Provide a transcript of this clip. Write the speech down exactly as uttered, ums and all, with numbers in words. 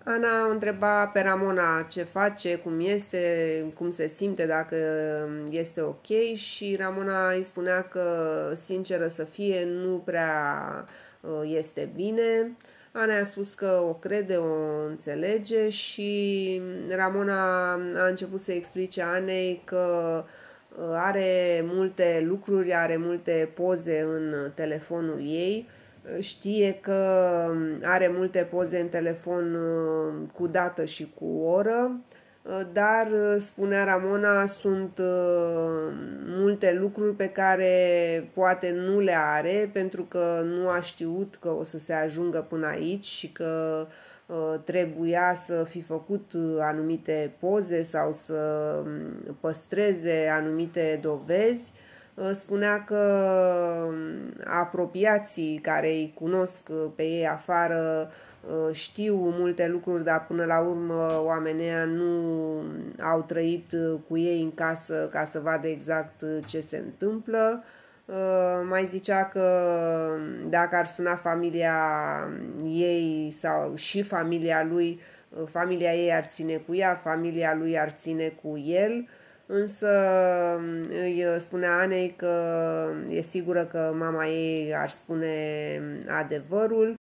Ana o întreba pe Ramona ce face, cum este, cum se simte, dacă este ok și Ramona îi spunea că, sinceră să fie, nu prea este bine. Ana a spus că o crede, o înțelege și Ramona a început să explice Anei că are multe lucruri, are multe poze în telefonul ei. Știe că are multe poze în telefon cu dată și cu oră, dar, spunea Ramona, sunt multe lucruri pe care poate nu le are pentru că nu a știut că o să se ajungă până aici și că trebuia să fi făcut anumite poze sau să păstreze anumite dovezi. Spunea că apropiații care îi cunosc pe ei afară știu multe lucruri, dar până la urmă oamenii nu au trăit cu ei în casă ca să vadă exact ce se întâmplă. Mai zicea că dacă ar suna familia ei sau și familia lui, familia ei ar ține cu ea, familia lui ar ține cu el. Însă îi spunea Anei că e sigură că mama ei ar spune adevărul